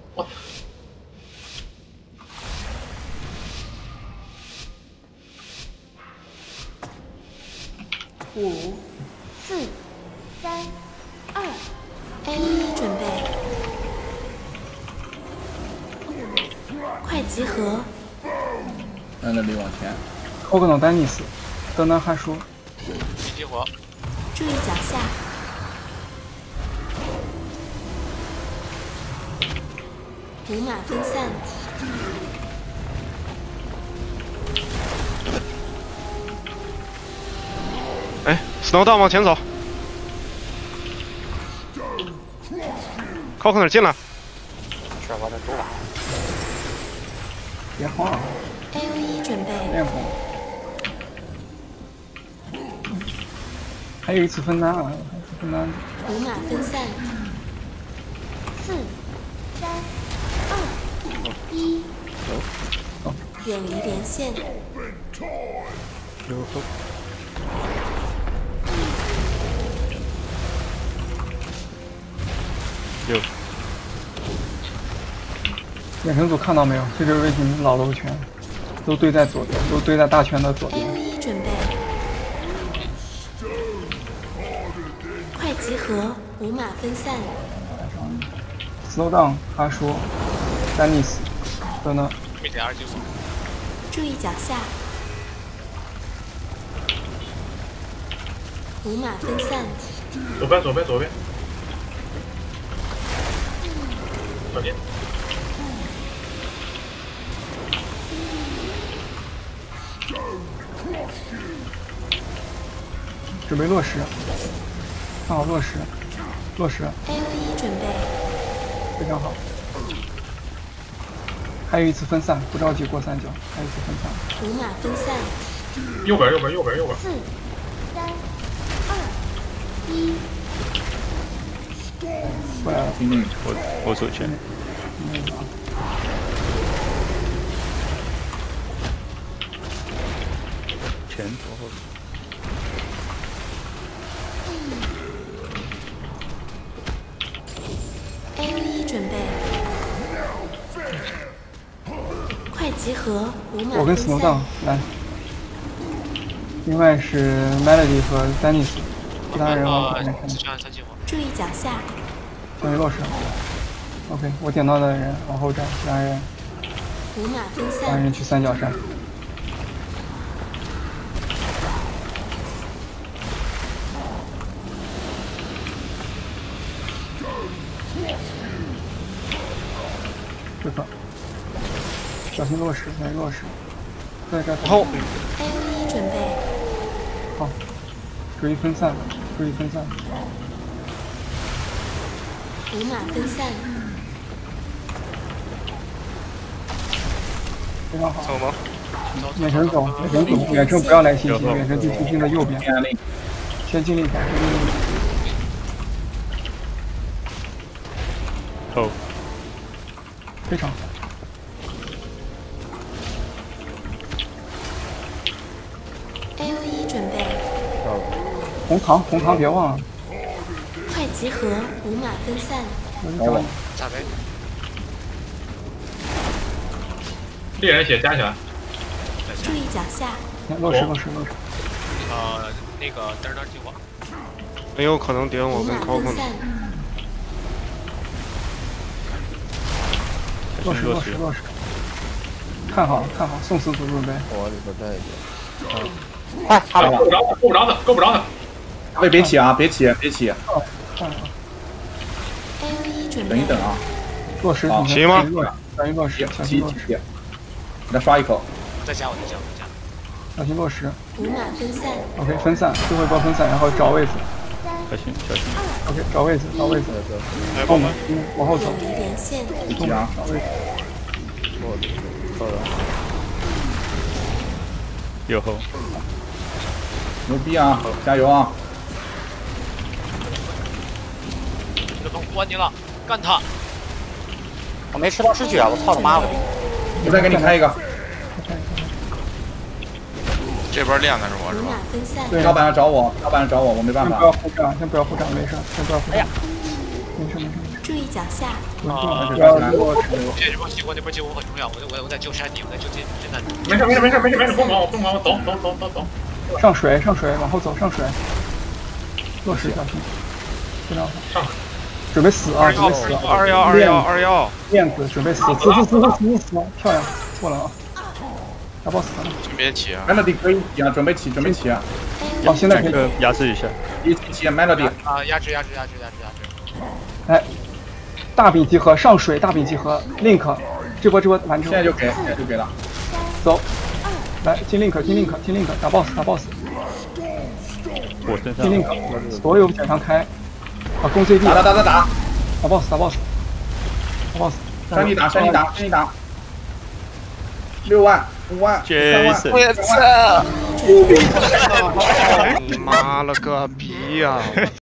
我 5、4、3、2 ，A1准备，快集合。 在那里往前。 欧格诺丹尼斯，德南哈说。 没激活。 注意脚下。五马分散。 哎 ，Snow Down 往前走。靠那儿进来。 是我的主打。 别慌啊 ，A1准备。 练功。还有一次分担啊，还有一次分担。 五马分散。4、3、2、1，远离连线。 有。 远程组看到没有？这就是为什么老楼圈都堆在左边，都堆在大圈的左边。 A1准备，快集合，五马分散。 Slow down， 他说，丹尼斯，德呢？ 注意脚下。五马分散。 左边，左边，左边。小心。 准备落实，看好落实，落实。 A1准备， 非常好。还有一次分散，不着急过三角，还有一次分散。 五马分散。 右边，右边，右边，右边。 4、3、2、1。 过来了。 我走圈。前左后。 A1准备，快集合，五马我跟 Snow Down 来，另外是 Melody 和 Dennis， 其他人往旁边看。 注意脚下。 关于落实。OK， 我点到的人往后站，其他人。 五马分散。 其他人去三角山。这个，小心落实，小心落实，在这。 后。 A1准备。 好，注意分散，注意分散。 五马分散。 非常好。 走吗？ 远程走，远程走，远程不要来信息，远程去星星的右边。先尽力打，先尽力打。 后。 非常好。 A1准备。 红糖别忘了。 快集合，五马分散。 咋呗？ 猎人血加起来。 注意脚下。 落实，落实，落实。 那个嘚嘚激活。很有可能点我跟高空。 落实，落实，落实。看好，看好，送死组准备。 我里边带一点。 快，他来了。 够不着他，够不着他，够不着他。 喂，别起啊，别起，别起。等一等啊。 落实， 起吗？ 小心落实，小心落实。 给他刷一口。 再加我，再加我，再加。 小心落实。 五马分散。 OK， 分散，最后一波分散，然后找位置。 小心，小心。 OK， 找位置，找位置。 后门， 往后走。 连线。 急啊！ 找位置。 右后。 牛逼啊！加油啊！ 这个关你了，干他！ 我没吃到失血，我操他妈的！ 我再给你开一个。 这边练的是我是吧？ 对， 老板来找我，老板来找我，我没办法。 先不要护账，先不要护账，没事，先不要护账。没事没事没事。 注意脚下。 要落石榴。 这波激活那波激活很重要，我在救山顶，我在救金蛋。 没事，不管我，走。 上水，往后走，上水。落石，小心，非常好。 上水。 准备死啊！准备死 ！21， 链子准备死，漂亮，过了啊！大 boss 了。 准备起啊 ！Melody 可以起啊，准备起啊！ 好，现在可以压制一下。 起 Melody 啊，压制。 来，大饼集合，上水，大饼集合 ，Link， 这波完成。 现在就给了。 走，来进 Link， 打 boss。 我身上。 进 Link， 所有奖项开。把攻最低。 打！ 打 boss。 山地打！6万、5万、3万。 我操！ 你妈了个逼呀！